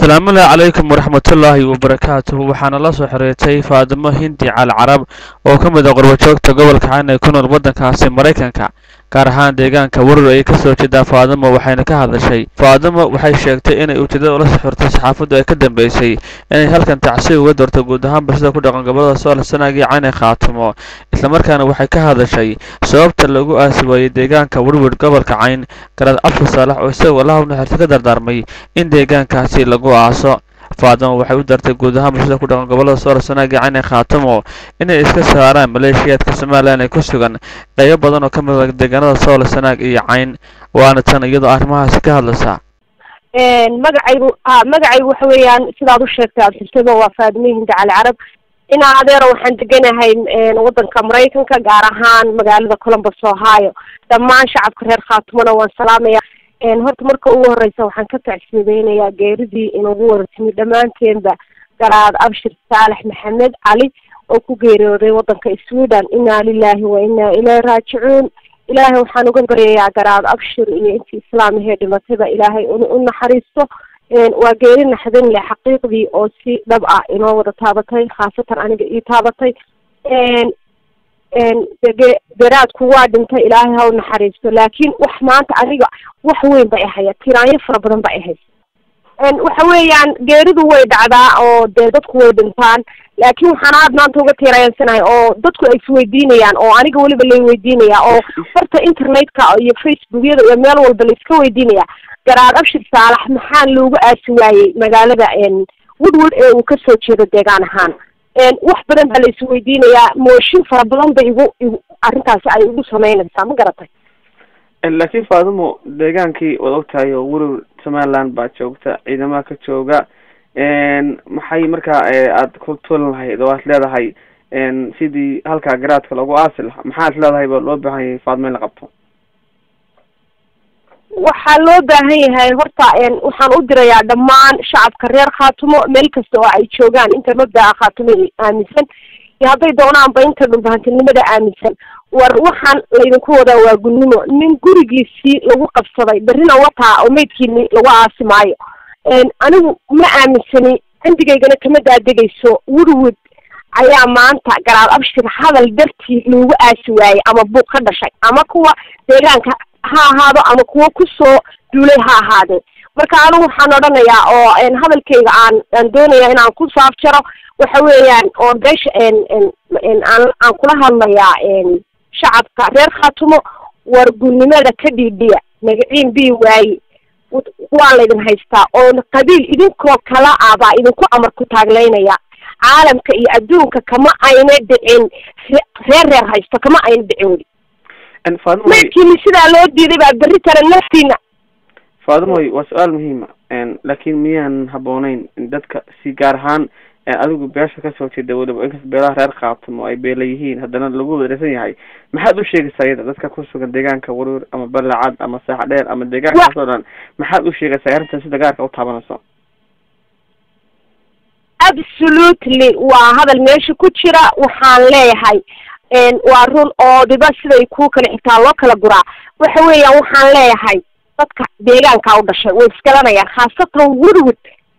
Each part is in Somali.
السلام عليكم ورحمة الله وبركاته. وحنا الله سحريتي فاطمة هندي على العرب وكم ذا قرب شوكت قبل كعنا يكون الوطن كاسم مريكانكا كارهان deegaanka warar ay ka soo jeedaa Faadimo waxayna ka hadashay Faadimo waxay sheegtay inay ujeedada la saxurtay saxaafaddu ay ka dambeysay inay halkan tacsi uga doorto guud ahaan bulshada ku dhaqan gobolada Soomaaliya sanadii caanay qaatimo isla markaana waxay ka hadashay sababta lagu aasibay deegaanka warwar gobolka cayn garad afar saalax oo isagoo la hawna xirta ka dardaarmay in deegaankaasi lagu aaso Faadimo waxay u dartay guud ahaan bulshada ku dhaqan gobolada Soomaaliya sanadii caanay qaatimo inay iska saaraan maleeshiyadka Soomaaliland ay ku sugan qayb badan oo ka mid ah deegaanada Soomaaliya sanad iyo cayn waana tan iyadoo arrimahaas ka hadlaysa magacaygu waxa weeyaan sidaad u sheegtay aad xirtado waa Faadimo Hindi Cali Carab in adeer waxaan deganahay wadanka Mareykanka gaar ahaan magaalada Columbus Ohio dhammaan shacabka reer Khaatumona waan salaamaya horta marka ugu horeysa waxaan ka tacsiideynaya geeridii inagu wartimi dhamaanteenba garaad Abshir Saalax Maxamed Cali oo ku geeriyooday wadanka Sweden inna lillahi wa inna ilayhi raaji'uun ilaahay waxaan uga baryayaa garaad Abshir iyo intii islaamiyada dhimatayba ilaahay u naxariisto waa geeri naxdin leh xaqiiqdii oo si dhab ah inoo wada taabatay khaasatan aniga ii taabatay garaadku waa dhintay ilaahay ha u naxariisto laakiin wax maanta aniga wax weyn bay ahayd tiraanyo fara badan bay ahayd waxa weeyaan geeridu way dhacdaa oo dadku way dhintaan laakiin waxaan aad maanta uga tiirayansanahay oo dadku ay isweydiinayaan oo aniga weliba la weydiinaya oo farta internetka iyo facebookyada iyo meel walba la iska weydiinaya garaad Abshir Saalax maxaan loogu aasi waayay magaalada Woodward ee uu ka soo jeedo deegaan ahaan wax badan baa la isweydiinayaa mooshin fara badan bay arrintaasi ay ugu sameynaysaa ma garatay laakiin Faadimo deegaankii wada ogtahay oo warar Somaliland baa joogta ciidamada ka jooga maxay markaa aad ku tulan lahayd oo aad leedahay sidii halka garaadka lagu aasi lahaa maxaad leedahay baa loo baahan yahay Faadimo in la qabto waxaa loo baahan yahay horta waxaan u dirayaa dhammaan shacabka reer Khaatumo meel kasta oo ay joogaan inta mabda'a Khaatumo aaminsan iyo hadday doonaanba inta dhulbahantinimada aaminsan war waxaan laydinku wadaa waa gunnimo nin gurigiisii lagu qabsaday berrina wataa oo meydkiini lagu aasi maayo anigu ma aaminsani cindigaygana kama daadegayso Woodward ayaa maanta garaad Abshir hadal dartii loogu aasi waayay ama buuq ka dhashay ama kuwa deegaanka ha ahaado ama kuwa ku soo duulay ha ahaadee marka anigu waxaan odhanayaa oo hadalkayga aan doonayaa inaan ku saaf jaro waxa weeyaan oo beesha aan kula hadlayaa shacabka reer Khaatumo war gunnimada ka dhiidhiya magaciin bii waaye waa laydin haystaa oo qabiil idinkoo kala ah baa idinku amar ku taagleynaya caalamka iyo adduunka kama ayna dhicin reer haysto kama ayna dhicin markii sidaa loo diiday baa berri tara naftiina Faadimo waa su'aal muhiim ah laakiin miyaan haboonayn dadka si gaar ahaan adigu beesha ka soo jeeda waliba in beelaha reer Khaatumo ay beelayihiin haddana lagu wareersan yahay maxaad u sheegaysaa dadka ku sugan deegaanka warar ama balacad ama saaxdheer ama deegaanka soo dhan maxaad u sheegaysaa arrintan sida gaarka u taabanayso absolutely waa hadal meesha ku jira waxaan leeyahay waa run oo diba siday ku kala xitaa loo kala guraa waxa weeyaan waxaan leeyahay dadka deegaanka u dhashay way iskalanayaan khaasatan Woodward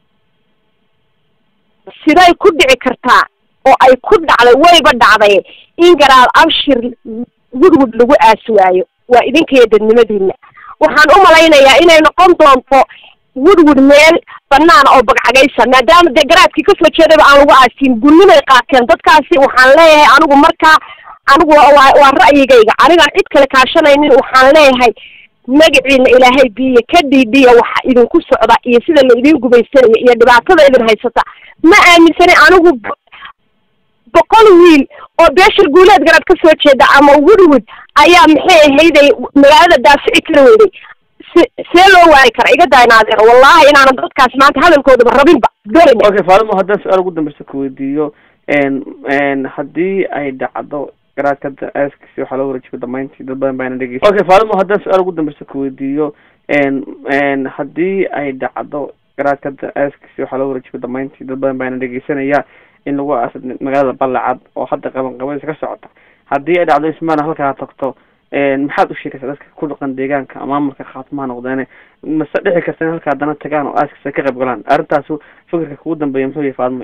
siday ku dhici kartaa oo ay ku dhacday wayba dhacday in garaad Abshir Woodward lagu aasi waayo waa idinka dadnimadiina waxaan u malaynayaa inay noqon doonto Woodward meel banaan oo bagcagaysan maadaama garaadkii ka soo jeedaba aan lagu aasin gunnimay qaateen dadkaasi waxaan leeyahay anigu waa ra'yigayga anigaan cid kale kaashanaynin waxaan leeyahay magaciina ilaahay biyo ka dhiidhiya waxa idinku socda iyo sida la idin gubaysanayo iyo dhibaatada idin haysata ma aaminsani anigu 100 wiil oo beeshir guuleed garaad ka soo jeeda ama Woodward ayaa maxay ahayday magaalada daafici kara weeday see loo waari kara iga daynaadeer wallahi inaan dadkaas maanta hadalkooda rabinba doonay okay Faadimo haddaan su'aal ugu dambaysa ku weydiiyo haddii ay dhacdo garaadka aaskiisa waxa loo wareejiyo dhamaantii dad badan baan dhageysan okay Faadimo haddaan su'aal ugu dambaysa ku weydiiyo haddii ay dhacdo garaadka aaskiisa waxa loo wareejiyo dhamaantii dad badan baan dhageysanaya in lagu aaso magaalada Balacad oo hadda qabanqabaysa ka socota haddii ay dhacdo ismaana halka tagto maxaad u sheegaysaa dadka ku dhaqan deegaanka maamulka khaatumaha noqdeen mase dhici karta in halka haddana tagaan oo aaskasa ka qayb galaan arrintaas fikirka kugu dambeeya muxuu yahay Faadmo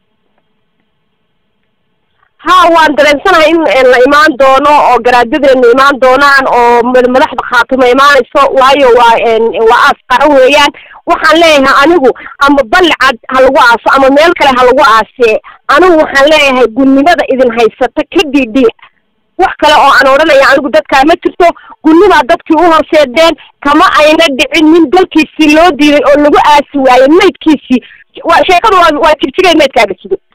ها وان درنسنا إن الإيمان دونا أو جرادد الإيمان دونا أو مدح بخاطم إيمان السوء وايو وأسقعوا يعني وحليها أنو أم بلع هالواس أم ملك له هالواس أنو وحليها يقول لماذا إذن هاي ستكدي دي وحكلا أو أنا ورنا يعني قدرت كلمة ترتو قل لنا قدرت كيوها سيدين كما أينا من دل كيسي لو دي أو لو أسوي ميت كيسي وشيء كده وتبتدي ميت كابتشي